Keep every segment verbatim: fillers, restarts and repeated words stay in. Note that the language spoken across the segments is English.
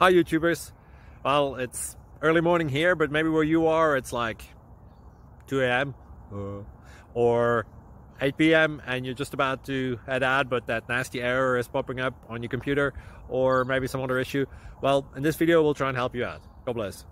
Hi YouTubers. Well, it's early morning here, but maybe where you are it's like two A M Uh, or eight P M and you're just about to head out, but that nasty error is popping up on your computer, or maybe some other issue. Well, in this video we'll try and help you out. God bless.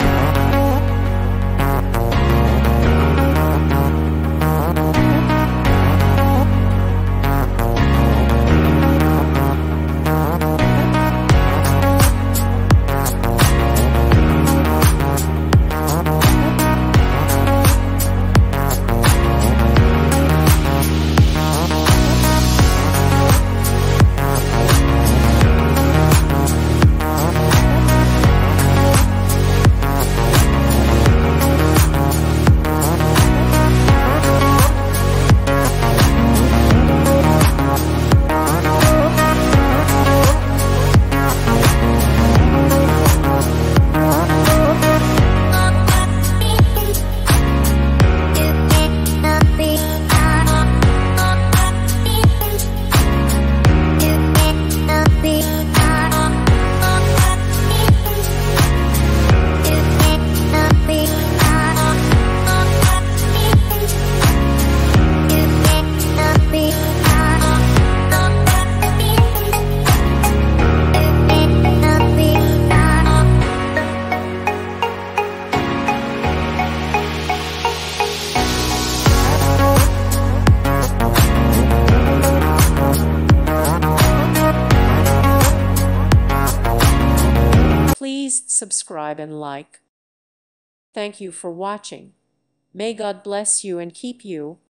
Please subscribe and like. Thank you for watching. May God bless you and keep you.